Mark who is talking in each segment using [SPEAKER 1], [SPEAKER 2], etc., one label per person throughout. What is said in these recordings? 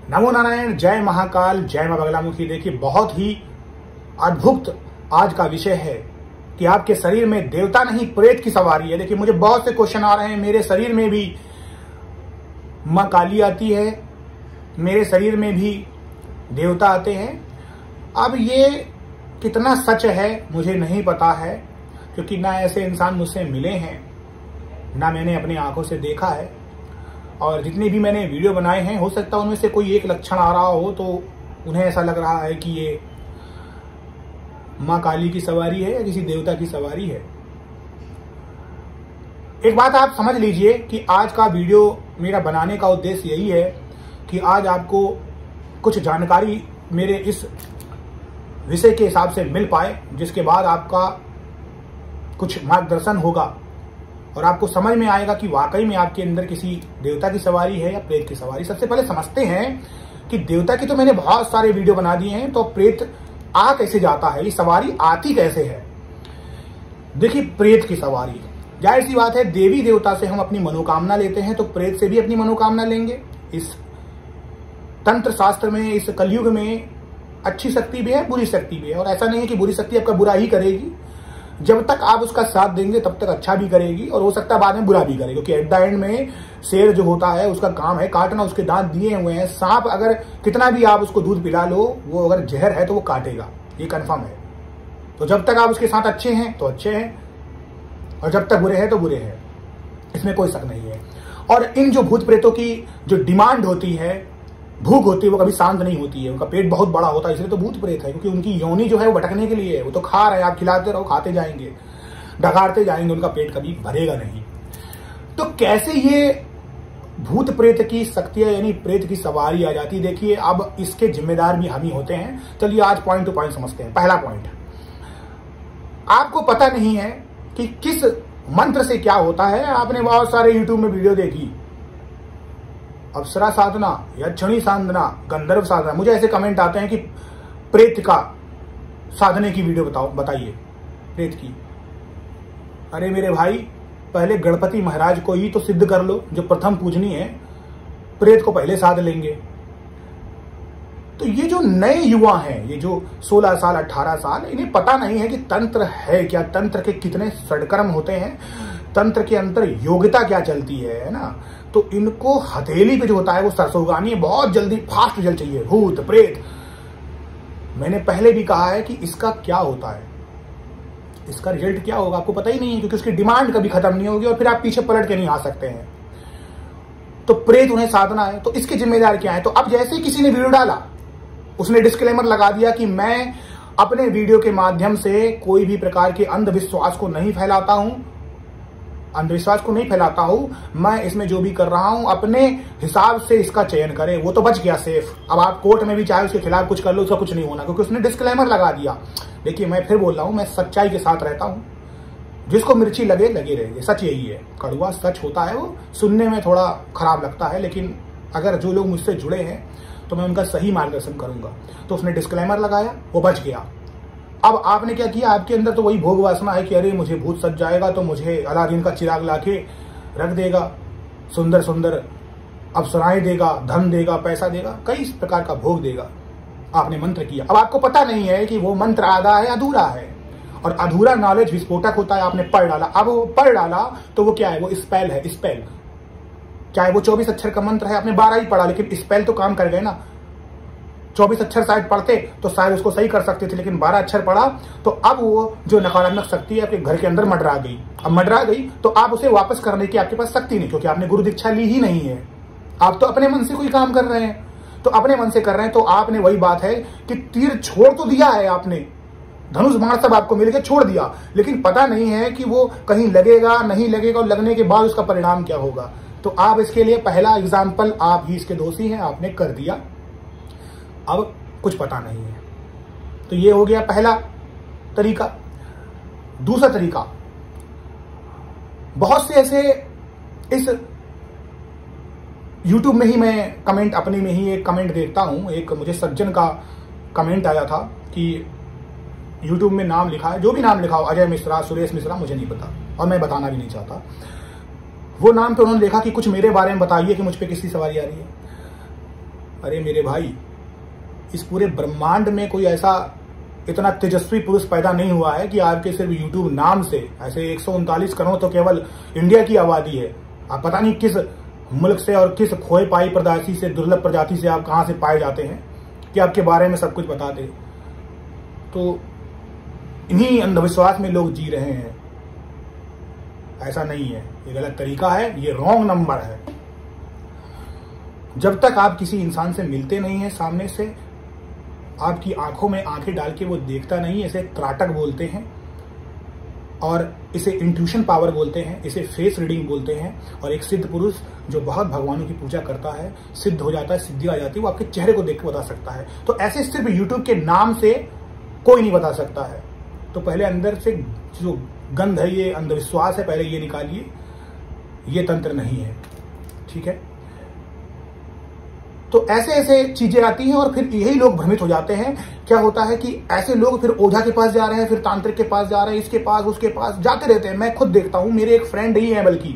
[SPEAKER 1] नमो नारायण, जय महाकाल, जय मां बगलामुखी। देखिए, बहुत ही अद्भुत आज का विषय है कि आपके शरीर में देवता नहीं प्रेत की सवारी है। देखिए, मुझे बहुत से क्वेश्चन आ रहे हैं। मेरे शरीर में भी मां काली आती है, मेरे शरीर में भी देवता आते हैं। अब ये कितना सच है मुझे नहीं पता है, क्योंकि ना ऐसे इंसान मुझसे मिले हैं, ना मैंने अपनी आंखों से देखा है। और जितनी भी मैंने वीडियो बनाए हैं, हो सकता है उनमें से कोई एक लक्षण आ रहा हो तो उन्हें ऐसा लग रहा है कि ये मां काली की सवारी है या किसी देवता की सवारी है। एक बात आप समझ लीजिए कि आज का वीडियो मेरा बनाने का उद्देश्य यही है कि आज आपको कुछ जानकारी मेरे इस विषय के हिसाब से मिल पाए, जिसके बाद आपका कुछ मार्गदर्शन होगा और आपको समझ में आएगा कि वाकई में आपके अंदर किसी देवता की सवारी है या प्रेत की सवारी। सबसे पहले समझते हैं कि देवता की तो मैंने बहुत सारे वीडियो बना दिए हैं, तो प्रेत आ कैसे जाता है, ये सवारी आती कैसे है। देखिए, प्रेत की सवारी जाहिर सी बात है, देवी देवता से हम अपनी मनोकामना लेते हैं, तो प्रेत से भी अपनी मनोकामना लेंगे। इस तंत्र शास्त्र में, इस कलयुग में अच्छी शक्ति भी है, बुरी शक्ति भी है। और ऐसा नहीं है कि बुरी शक्ति आपका बुरा ही करेगी, जब तक आप उसका साथ देंगे तब तक अच्छा भी करेगी, और हो सकता है बाद में बुरा भी करेगी। क्योंकि एट द एंड में शेर जो होता है उसका काम है काटना, उसके दांत दिए हुए हैं। सांप अगर कितना भी आप उसको दूध पिला लो, वो अगर जहर है तो वो काटेगा, ये कंफर्म है। तो जब तक आप उसके साथ अच्छे हैं तो अच्छे हैं, और जब तक बुरे हैं तो बुरे हैं, इसमें कोई शक नहीं है। और इन जो भूत प्रेतों की जो डिमांड होती है, भूख होती है, वो कभी शांत नहीं होती है। उनका पेट बहुत बड़ा होता है, इसलिए तो भूत प्रेत है, क्योंकि उनकी योनि जो है वो भटकने के लिए है। वो तो खा रहे हैं, आप खिलाते रहो, खाते जाएंगे, ढगाड़ते जाएंगे, उनका पेट कभी भरेगा नहीं। तो कैसे ये भूत प्रेत की शक्तियां यानी प्रेत की सवारी आ जाती है। देखिए, अब इसके जिम्मेदार भी हम ही होते हैं। चलिए आज पॉइंट टू पॉइंट समझते हैं। पहला पॉइंट, आपको पता नहीं है कि किस मंत्र से क्या होता है। आपने बहुत सारे यूट्यूब में वीडियो देखी, अप्सरा साधना, यक्षिणी साधना, गंधर्व साधना। मुझे ऐसे कमेंट आते हैं कि प्रेत का साधने की वीडियो बताइए, प्रेत की। अरे मेरे भाई, पहले गणपति महाराज को ही तो सिद्ध कर लो, जो प्रथम पूजनीय है। प्रेत को पहले साध लेंगे। तो ये जो नए युवा हैं, ये जो 16 साल 18 साल, इन्हें पता नहीं है कि तंत्र है क्या, तंत्र के कितने षडकर्म होते हैं, तंत्र के अंतर योग्यता क्या चलती है ना। तो इनको हथेली पे जो होता है वो सरसोगानी है, बहुत जल्दी फास्ट रिजल्ट चाहिए। भूत प्रेत, मैंने पहले भी कहा है कि इसका क्या होता है, इसका रिजल्ट क्या होगा आपको पता ही नहीं है, क्योंकि उसकी डिमांड कभी खत्म नहीं होगी और फिर आप पीछे पलट के नहीं आ सकते हैं। तो प्रेत उन्हें साधना है, तो इसकी जिम्मेदारी क्या है। तो अब जैसे ही किसी ने वीडियो डाला, उसने डिस्क्लेमर लगा दिया कि मैं अपने वीडियो के माध्यम से कोई भी प्रकार के अंधविश्वास को नहीं फैलाता हूं, अंधविश्वास को नहीं फैलाता हूं, मैं इसमें जो भी कर रहा हूं अपने हिसाब से इसका चयन करें। वो तो बच गया सेफ। अब आप कोर्ट में भी चाहे उसके खिलाफ कुछ कर लो, उसका कुछ नहीं होना, क्योंकि उसने डिस्क्लेमर लगा दिया। देखिए, मैं फिर बोल रहा हूं, मैं सच्चाई के साथ रहता हूं। जिसको मिर्ची लगे लगे रहे, सच यही है। कड़वा सच होता है, वो सुनने में थोड़ा खराब लगता है, लेकिन अगर जो लोग मुझसे जुड़े हैं तो मैं उनका सही मार्गदर्शन करूंगा। तो उसने डिस्क्लेमर लगाया, वो बच गया। अब आपने क्या किया, आपके अंदर तो वही भोग वासना है कि अरे मुझे भूत सज जाएगा तो मुझे अलादीन का चिराग लाके रख देगा, सुंदर सुंदर अप्सराएं देगा, धन देगा, पैसा देगा, कई प्रकार का भोग देगा। आपने मंत्र किया। अब आपको पता नहीं है कि वो मंत्र आधा है अधूरा है, और अधूरा नॉलेज विस्फोटक होता है। आपने पढ़ डाला, अब वो पढ़ डाला तो वो क्या है, वो स्पेल है। स्पेल चाहे वो 24 अक्षर का मंत्र है, आपने 12 ही पढ़ा, लेकिन स्पेल तो काम कर गए ना। 24 अक्षर शायद पढ़ते तो शायद उसको सही कर सकते थे, लेकिन 12 अक्षर पढ़ा तो अब वो जो नकारात्मक शक्ति है आपके घर के अंदर मडरा गई। अब मडरा गई तो आप उसे वापस करने की आपके पास शक्ति नहीं, क्योंकि आपने गुरु दीक्षा ली ही नहीं है। आप तो अपने मन से कोई काम कर रहे हैं, तो अपने मन से कर रहे हैं। तो आपने वही बात है कि तीर छोड़ तो दिया है आपने, धनुष बाण सब आपको मिल के छोड़ दिया, लेकिन पता नहीं है कि वो कहीं लगेगा नहीं लगेगा, और लगने के बाद उसका परिणाम क्या होगा। तो आप इसके लिए पहला एग्जाम्पल, आप ही इसके दोषी हैं, आपने कर दिया। अब कुछ पता नहीं है। तो ये हो गया पहला तरीका। दूसरा तरीका, बहुत से ऐसे इस YouTube में ही मैं कमेंट, अपने में ही एक कमेंट देखता हूं। एक मुझे सज्जन का कमेंट आया था कि YouTube में नाम लिखा है, जो भी नाम लिखा हो, अजय मिश्रा, सुरेश मिश्रा, मुझे नहीं पता और मैं बताना भी नहीं चाहता। वो नाम पे उन्होंने देखा कि कुछ मेरे बारे में बताइए कि मुझ पे किसकी सवारी आ रही है। अरे मेरे भाई, इस पूरे ब्रह्मांड में कोई ऐसा इतना तेजस्वी पुरुष पैदा नहीं हुआ है कि आपके सिर्फ यूट्यूब नाम से, ऐसे 139 करोड़ तो केवल इंडिया की आबादी है। आप पता नहीं किस मुल्क से और किस खोए पाई प्रजाति से, दुर्लभ प्रजाति से आप कहां से पाए जाते हैं कि आपके बारे में सब कुछ बता दे। तो इन्हीं अंधविश्वास में लोग जी रहे हैं। ऐसा नहीं है, ये गलत तरीका है, ये रॉन्ग नंबर है। जब तक आप किसी इंसान से मिलते नहीं हैं सामने से, आपकी आंखों में आंखें डाल के वो देखता नहीं, इसे त्राटक बोलते हैं और इसे इंट्यूशन पावर बोलते हैं, इसे फेस रीडिंग बोलते हैं। और एक सिद्ध पुरुष जो बहुत भगवानों की पूजा करता है, सिद्ध हो जाता है, सिद्धि आ जाती है, वो आपके चेहरे को देख के बता सकता है। तो ऐसे सिर्फ यूट्यूब के नाम से कोई नहीं बता सकता है। तो पहले अंदर से जो गंध है, ये अंधविश्वास है, पहले ये निकालिए, ये तंत्र नहीं है, ठीक है। तो ऐसे ऐसे चीजें आती हैं और फिर यही लोग भ्रमित हो जाते हैं। क्या होता है कि ऐसे लोग फिर ओझा के पास जा रहे हैं, फिर तांत्रिक के पास जा रहे हैं, इसके पास उसके पास जाते रहते हैं। मैं खुद देखता हूं, मेरे एक फ्रेंड ही है, बल्कि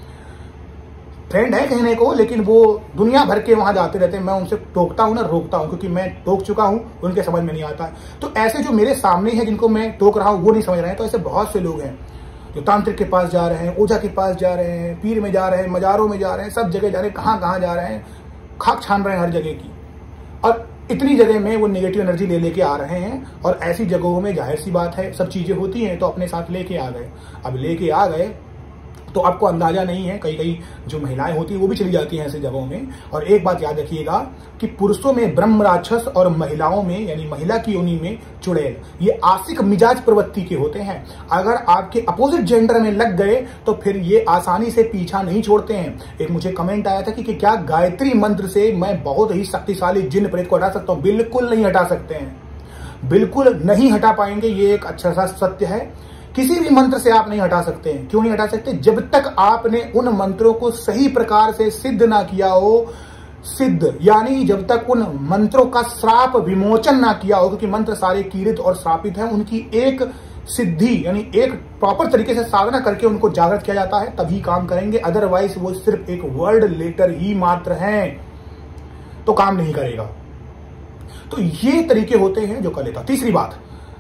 [SPEAKER 1] फ्रेंड है कहने को, लेकिन वो दुनिया भर के वहां जाते रहते हैं। मैं उनसे टोकता हूं ना रोकता हूं, क्योंकि मैं टोक चुका हूं, उनके समझ में नहीं आता। तो ऐसे जो मेरे सामने है जिनको मैं टोक रहा हूं वो नहीं समझ रहे हैं। तो ऐसे बहुत से लोग हैं जो तांत्रिक के पास जा रहे हैं, ओझा के पास जा रहे हैं, पीर में जा रहे हैं, मजारों में जा रहे हैं, सब जगह जा रहे हैं, कहां जा रहे हैं, खाक छान रहे हैं हर जगह की। और इतनी जगह में वो नेगेटिव एनर्जी ले लेके आ रहे हैं। और ऐसी जगहों में जाहिर सी बात है सब चीजें होती हैं, तो अपने साथ लेके आ गए। अब लेके आ गए तो आपको अंदाजा नहीं है, कई कई जो महिलाएं होती हैं वो भी चली जाती हैं ऐसी जगहों में। और एक बात याद रखिएगा कि पुरुषों में ब्रह्म राक्षस और महिलाओं में, यानी महिला की योनि में चुड़ैल, ये आशिक मिजाज प्रवृत्ति के होते हैं। अगर आपके अपोजिट जेंडर में लग गए तो फिर ये आसानी से पीछा नहीं छोड़ते हैं। एक मुझे कमेंट आया था कि क्या गायत्री मंत्र से मैं बहुत ही शक्तिशाली जिन प्रेत को हटा सकता हूं? बिल्कुल नहीं हटा सकते हैं, बिल्कुल नहीं हटा पाएंगे। ये एक अच्छा सा सत्य है। किसी भी मंत्र से आप नहीं हटा सकते हैं। क्यों नहीं हटा सकते? जब तक आपने उन मंत्रों को सही प्रकार से सिद्ध ना किया हो। सिद्ध यानी जब तक उन मंत्रों का श्राप विमोचन ना किया हो, क्योंकि मंत्र सारे कीड़ित और श्रापित हैं। उनकी एक सिद्धि यानी एक प्रॉपर तरीके से साधना करके उनको जागृत किया जाता है, तभी काम करेंगे। अदरवाइज वो सिर्फ एक वर्ड लेटर ही मात्र हैं, तो काम नहीं करेगा। तो ये तरीके होते हैं जो कर लेता। तीसरी बात,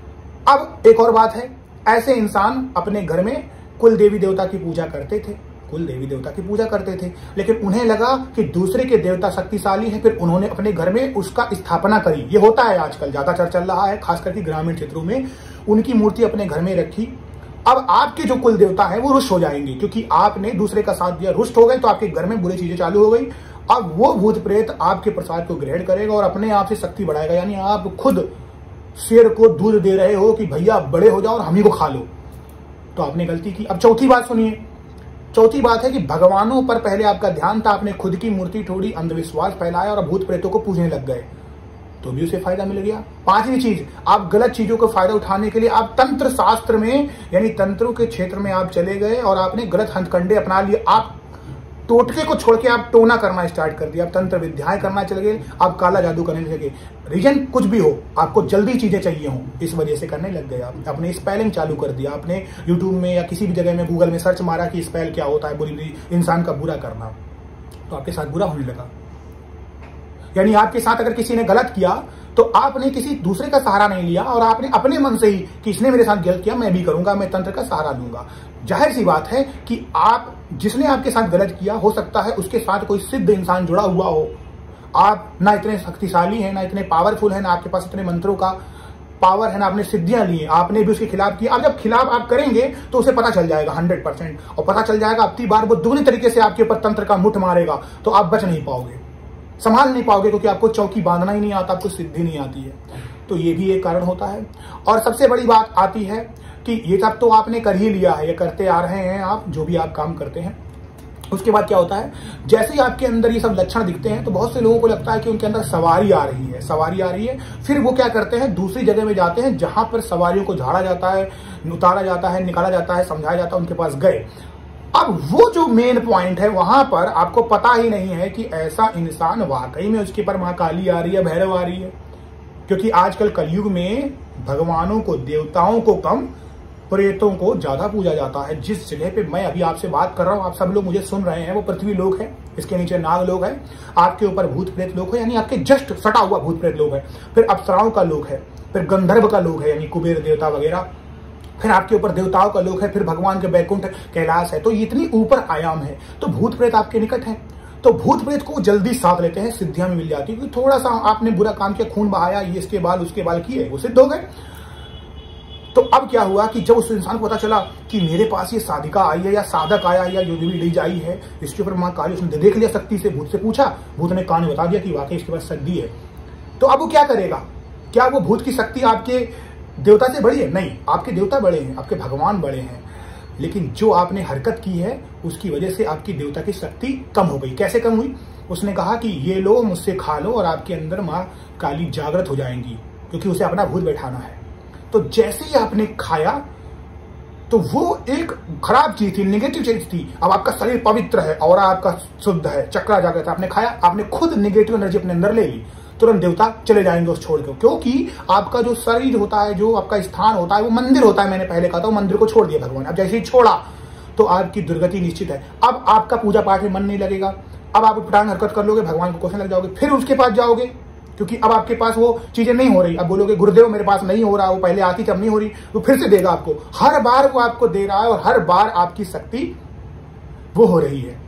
[SPEAKER 1] अब एक और बात है, ऐसे इंसान अपने घर में कुल देवी देवता की पूजा करते थे, कुल देवी देवता की पूजा करते थे, लेकिन उन्हें लगा कि दूसरे के देवता शक्तिशाली हैं, फिर उन्होंने अपने घर में उसका स्थापना करी। ये होता है आजकल, ज्यादातर चल रहा है, खास करके ग्रामीण क्षेत्रों में। उनकी मूर्ति अपने घर में रखी। अब आपके जो कुल देवता है वो रुष्ट हो जाएंगे, क्योंकि आपने दूसरे का साथ दिया, रुष्ट हो गए, तो आपके घर में बुरी चीजें चालू हो गई। अब वो भूत प्रेत आपके प्रसाद को ग्रहण करेगा और अपने आप से शक्ति बढ़ाएगा। यानी आप खुद शेर को दूध दे रहे हो कि भैया बड़े हो जाओ और हम ही को खा लो, तो आपने गलती की। अब चौथी बात सुनिए। चौथी बात है कि भगवानों पर पहले आपका ध्यान था, आपने खुद की मूर्ति थोड़ी अंधविश्वास फैलाया और भूत प्रेतों को पूजने लग गए, तो भी उसे फायदा मिल गया। पांचवी चीज, आप गलत चीजों को फायदा उठाने के लिए आप तंत्र शास्त्र में यानी तंत्रों के क्षेत्र में आप चले गए और आपने गलत हथकंडे अपना लिए। आप टोटके को छोड़ के आप टोना करना स्टार्ट कर दिया, आप तंत्र विद्याएं करना चले गए, आप काला जादू करने लगे। रीजन कुछ भी हो, आपको जल्दी चीजें चाहिए हो, इस वजह से करने लग गए। आपने स्पेलिंग चालू कर दिया, आपने यूट्यूब में या किसी भी जगह में गूगल में सर्च मारा कि स्पेल क्या होता है, बुरी इंसान का बुरा करना, तो आपके साथ बुरा होने लगा। यानी आपके साथ अगर किसी ने गलत किया तो आपने किसी दूसरे का सहारा नहीं लिया और आपने अपने मन से ही कि इसने मेरे साथ गलत किया, मैं भी करूंगा, मैं तंत्र का सहारा लूंगा। जाहिर सी बात है कि आप जिसने आपके साथ गलत किया, हो सकता है उसके साथ कोई सिद्ध इंसान जुड़ा हुआ हो। आप ना इतने शक्तिशाली हैं, ना इतने पावरफुल हैं, ना आपके पास इतने मंत्रों का पावर है, ना आपने सिद्धियां ली हैं, आपने भी उसके खिलाफ किया। अब जब खिलाफ आप करेंगे तो उसे पता चल जाएगा 100%, और पता चल जाएगा अब की बार वो दुगनी तरीके से आपके ऊपर तंत्र का मुठ मारेगा, तो आप बच नहीं पाओगे, संभाल नहीं पाओगे, क्योंकि आपको चौकी बांधना ही नहीं आता, आपको सिद्धि नहीं आती है। तो ये भी एक कारण होता है। और सबसे बड़ी बात आती है कि ये सब तो आपने कर ही लिया है, ये करते आ रहे हैं आप, जो भी आप काम करते हैं। उसके बाद क्या होता है, जैसे ही आपके अंदर ये सब लक्षण दिखते हैं तो बहुत से लोगों को लगता है कि उनके अंदर सवारी आ रही है, सवारी आ रही है। फिर वो क्या करते हैं, दूसरी जगह में जाते हैं जहां पर सवारियों को झाड़ा जाता है, उतारा जाता है, निकाला जाता है, समझाया जाता है, उनके पास गए। अब वो जो मेन पॉइंट है वहां पर आपको पता ही नहीं है कि ऐसा इंसान वाकई में उसके पर मां काली आ रही है, भैरव आ रही है। क्योंकि आजकल कलयुग में भगवानों को, देवताओं को कम, प्रेतों को ज्यादा पूजा जाता है। जिस जगह पे मैं अभी आपसे बात कर रहा हूं, आप सब लोग मुझे सुन रहे हैं, वो पृथ्वी लोक है। इसके नीचे नाग लोक है, आपके ऊपर भूत प्रेत लोक है, यानी आपके जस्ट सटा हुआ भूत प्रेत लोक है, फिर अप्सराओं का लोक है, फिर गंधर्व का लोक है यानी कुबेर देवता वगैरह, फिर आपके ऊपर देवताओं का लोक है, फिर भगवान के बैकुंठ कैलाश है। तो इतनी ऊपर आयाम है, तो भूत प्रेत आपके निकट है, तो भूत प्रेत को जल्दी साथ लेते हैं, सिद्धियां में मिल जाती है, क्योंकि थोड़ा सा आपने बुरा काम किया, खून बहाया, ये इसके बाल उसके बाल किए, वो सिद्ध हो गए। तो अब क्या हुआ कि जब उस इंसान को पता चला कि मेरे पास ये साधिका आई है या साधक आया या जो भी लीज आई है, इसके ऊपर मां काली, उसने देख लिया शक्ति से, भूत से पूछा, भूत ने कान बता दिया कि वाकई इसके पास शक्ति है। तो अब वो क्या करेगा? क्या वो भूत की शक्ति आपके देवता से बड़ी है? नहीं, आपके देवता बड़े हैं, आपके भगवान बड़े हैं, लेकिन जो आपने हरकत की है उसकी वजह से आपकी देवता की शक्ति कम हो गई। कैसे कम हुई? उसने कहा कि ये लो, मुझसे खा लो और आपके अंदर मां काली जागृत हो जाएंगी, क्योंकि उसे अपना भूत बैठाना है। तो जैसे ही आपने खाया तो वो एक खराब चीज थी, नेगेटिव चीज थी। अब आपका शरीर पवित्र है और आपका शुद्ध है, चक्रा जागृत है, आपने खाया, आपने खुद नेगेटिव एनर्जी अपने अंदर ले ली, तुरंत देवता चले जाएंगे उस छोड़ के, क्योंकि आपका जो शरीर होता है, जो आपका स्थान होता है, वो मंदिर होता है। मैंने पहले कहा था, वो मंदिर को छोड़ दिया भगवान। अब जैसे ही छोड़ा तो आपकी दुर्गति निश्चित है। अब आपका पूजा पाठ में मन नहीं लगेगा, अब आप उठपटांग हरकत कर लोगे, भगवान को कोसने लग जाओगे, फिर उसके पास जाओगे, क्योंकि अब आपके पास वो चीजें नहीं हो रही। अब बोलोगे गुरुदेव मेरे पास नहीं हो रहा, वो पहले आती तब नहीं हो रही, तो फिर से देगा आपको। हर बार वो आपको दे रहा है और हर बार आपकी शक्ति वो हो रही है।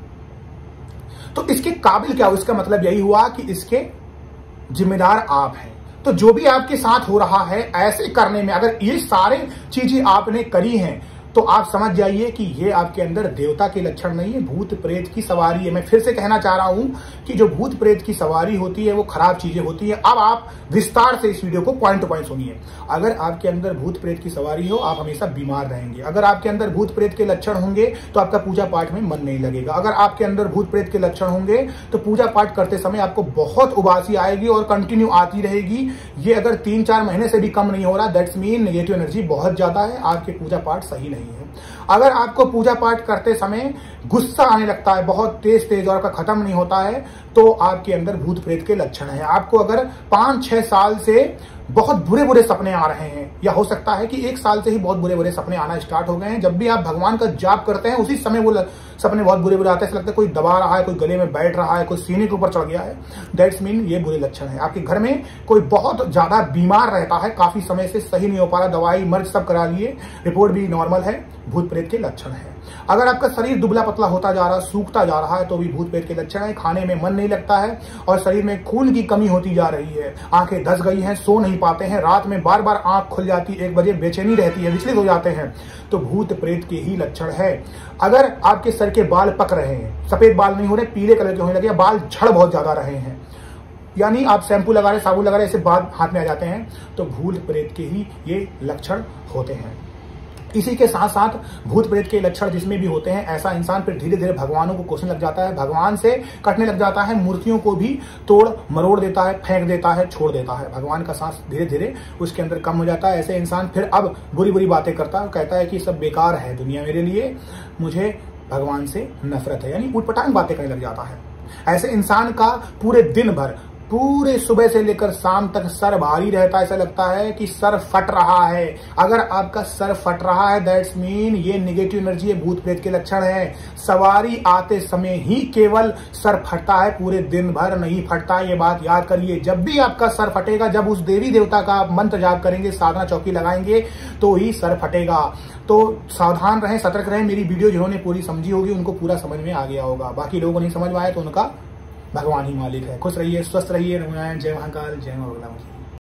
[SPEAKER 1] तो इसके काबिल क्या हो? इसका मतलब यही हुआ कि इसके जिम्मेदार आप हैं। तो जो भी आपके साथ हो रहा है, ऐसे करने में अगर ये सारे चीजें आपने करी हैं, तो आप समझ जाइए कि ये आपके अंदर देवता के लक्षण नहीं है, भूत प्रेत की सवारी है। मैं फिर से कहना चाह रहा हूं कि जो भूत प्रेत की सवारी होती है वो खराब चीजें होती है। अब आप विस्तार से इस वीडियो को पॉइंट टू पॉइंट सुनिए। अगर आपके अंदर भूत प्रेत की सवारी हो, आप हमेशा बीमार रहेंगे। अगर आपके अंदर भूत प्रेत के लक्षण होंगे तो आपका पूजा पाठ में मन नहीं लगेगा। अगर आपके अंदर भूत प्रेत के लक्षण होंगे तो पूजा पाठ करते समय आपको बहुत उबासी आएगी और कंटिन्यू आती रहेगी। ये अगर 3-4 महीने से भी कम नहीं हो रहा, दैट्स मीन नेगेटिव एनर्जी बहुत ज्यादा है, आपके पूजा पाठ सही नहीं है। अगर आपको पूजा पाठ करते समय गुस्सा आने लगता है बहुत तेज तेज और आपका खत्म नहीं होता है, तो आपके अंदर भूत प्रेत के लक्षण है। आपको अगर 5-6 साल से बहुत बुरे बुरे सपने आ रहे हैं, या हो सकता है कि 1 साल से ही बहुत बुरे बुरे सपने आना स्टार्ट हो गए हैं, जब भी आप भगवान का जाप करते हैं उसी समय वो सपने बहुत बुरे बुरे आते हैं, ऐसा लगता है कोई दबा रहा है, कोई गले में बैठ रहा है, कोई सीने के ऊपर चढ़ गया है, दैट्स मीन ये बुरे लक्षण है। आपके घर में कोई बहुत ज्यादा बीमार रहता है, काफी समय से सही नहीं हो पा रहा, दवाई मर्ज सब करा लिए, रिपोर्ट भी नॉर्मल है, भूत प्रेत के लक्षण है। अगर आपका शरीर दुबला पतला होता जा रहा है, सूखता जा रहा है, तो भी भूत प्रेत के लक्षण है। खाने में मन नहीं लगता है और शरीर में खून की कमी होती जा रही है, आंखें धस गई हैं, सो नहीं पाते हैं, रात में बार बार आंख खुल जाती है, 1 बजे बेचैनी रहती है, विचलित हो जाते हैं, तो भूत प्रेत के ही लक्षण है। अगर आपके सर के बाल पक रहे हैं, सफेद बाल नहीं हो रहे, पीले कलर के होने लगे, बाल झड़ बहुत ज्यादा रहे हैं, यानी आप शैम्पू लगा रहे, साबुन लगा रहे, ऐसे बाल हाथ में आ जाते हैं, तो भूत प्रेत के ही ये लक्षण होते हैं। इसी के साथ साथ भूत प्रेत के लक्षण जिसमें भी होते हैं, ऐसा इंसान फिर धीरे धीरे भगवानों को कोसने लग जाता है, भगवान से कटने लग जाता है, मूर्तियों को भी तोड़ मरोड़ देता है, फेंक देता है, छोड़ देता है। भगवान का सांस धीरे धीरे उसके अंदर कम हो जाता है। ऐसे इंसान फिर अब बुरी बुरी बातें करता है, कहता है कि सब बेकार है दुनिया मेरे लिए, मुझे भगवान से नफरत है, यानी उटपटांग बातें करने लग जाता है। ऐसे इंसान का पूरे दिन भर, पूरे सुबह से लेकर शाम तक सर भारी रहता है, ऐसा लगता है कि सर फट रहा है। अगर आपका सर फट रहा है, दैट्स मीन ये नेगेटिव एनर्जी है, भूत प्रेत के लक्षण है। सवारी आते समय ही केवल सर फटता है, पूरे दिन भर नहीं फटता, ये बात याद करिए। जब भी आपका सर फटेगा, जब उस देवी देवता का आप मंत्र जाप करेंगे, साधना चौकी लगाएंगे, तो ही सर फटेगा। तो सावधान रहें, सतर्क रहें। मेरी वीडियो जिन्होंने पूरी समझी होगी उनको पूरा समझ में आ गया होगा, बाकी लोगों को नहीं समझ में आया तो उनका भगवान ही मालिक है। खुश रहिए, स्वस्थ रहिए। जय महाकाल, जय मां बगला।